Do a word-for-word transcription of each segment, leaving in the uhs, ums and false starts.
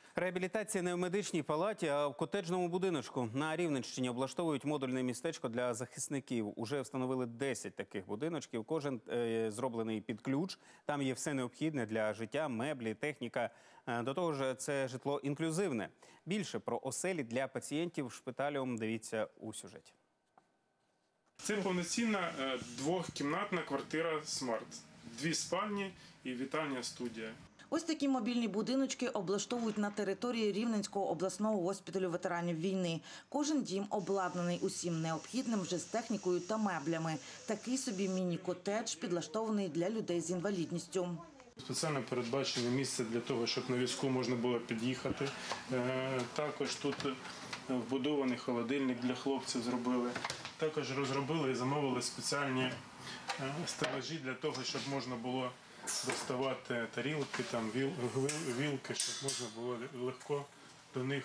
Реабілітація не в медичній палаті, а в котеджному будиночку. На Рівненщині облаштовують модульне містечко для захисників. Уже встановили десять таких будиночків. Кожен е, зроблений під ключ. Там є все необхідне для життя, меблі, техніка. Е, до того ж, це житло інклюзивне. Більше про оселі для пацієнтів шпиталю дивіться у сюжеті. Це повноцінна двохкімнатна квартира «Смарт». Дві спальні і вітальня студія. Ось такі мобільні будиночки облаштовують на території Рівненського обласного госпіталю ветеранів війни. Кожен дім обладнаний усім необхідним вже з технікою та меблями. Такий собі міні-котедж підлаштований для людей з інвалідністю. Спеціально передбачене місце для того, щоб на візку можна було під'їхати. Також тут вбудований холодильник для хлопців зробили. Також розробили і замовили спеціальні стелажі для того, щоб можна було доставати тарілки, там, вілки, щоб можна було легко до них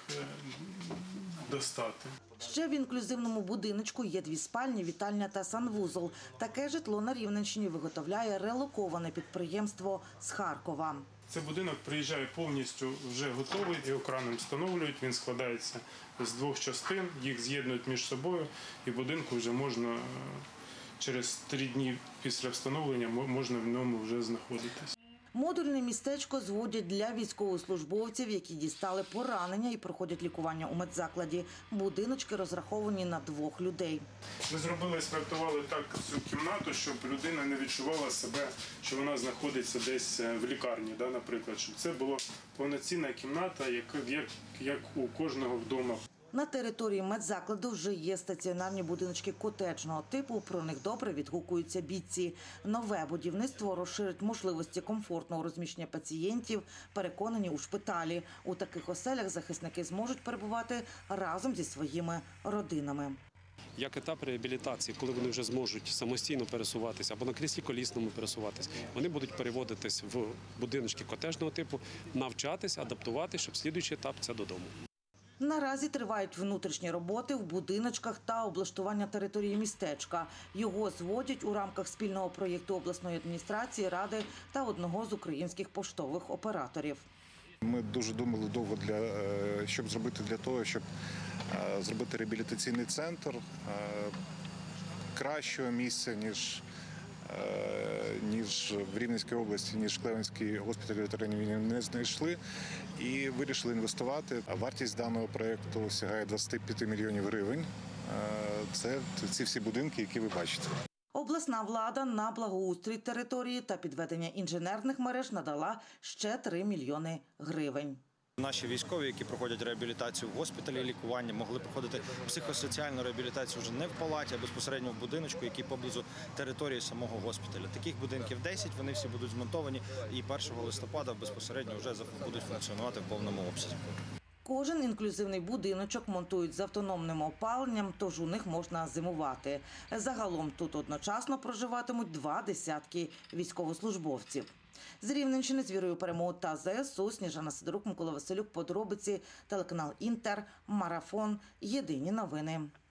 достати. Ще в інклюзивному будиночку є дві спальні, вітальня та санвузол. Таке житло на Рівненщині виготовляє релоковане підприємство з Харкова. Цей будинок приїжджає повністю вже готовий, його краном встановлюють, він складається з двох частин, їх з'єднують між собою і будинку вже можна через три дні після встановлення можна в ньому вже знаходитись. Модульне містечко зводять для військовослужбовців, які дістали поранення і проходять лікування у медзакладі. Будиночки розраховані на двох людей. Ми зробили, спроектували так цю кімнату, щоб людина не відчувала себе, що вона знаходиться десь в лікарні, да, наприклад. Щоб це була повноцінна кімната, як, як, як у кожного вдома. На території медзакладу вже є стаціонарні будиночки котеджного типу. Про них добре відгукуються бійці. Нове будівництво розширить можливості комфортного розміщення пацієнтів, переконані у шпиталі. У таких оселях захисники зможуть перебувати разом зі своїми родинами. Як етап реабілітації, коли вони вже зможуть самостійно пересуватися або на кріслі колісному пересуватися, вони будуть переводитись в будиночки котеджного типу, навчатись, адаптуватись, щоб слідуючий етап – це додому. Наразі тривають внутрішні роботи в будиночках та облаштування території містечка. Його зводять у рамках спільного проєкту обласної адміністрації, ради та одного з українських поштових операторів. Ми дуже думали довго, для, щоб зробити для того, щоб зробити реабілітаційний центр кращого місця, ніж ніж в Рівненській області, ніж Клевенський госпіталь ветеранів війни не знайшли і вирішили інвестувати. Вартість даного проєкту сягає двадцять п'ять мільйонів гривень. Це ці всі будинки, які ви бачите. Обласна влада на благоустрій території та підведення інженерних мереж надала ще три мільйони гривень. Наші військові, які проходять реабілітацію в госпіталі, лікування, могли проходити психосоціальну реабілітацію вже не в палаті, а безпосередньо в будиночку, який поблизу території самого госпіталя. Таких будинків десять, вони всі будуть змонтовані і першого листопада безпосередньо вже будуть функціонувати в повному обсязі. Кожен інклюзивний будиночок монтують з автономним опаленням, тож у них можна зимувати. Загалом тут одночасно проживатимуть два десятки військовослужбовців. З Рівненщини з вірою перемоги та ЗСУ Сніжана Сидорук, Микола Василюк, подробиці, телеканал Інтер, Марафон, Єдині новини.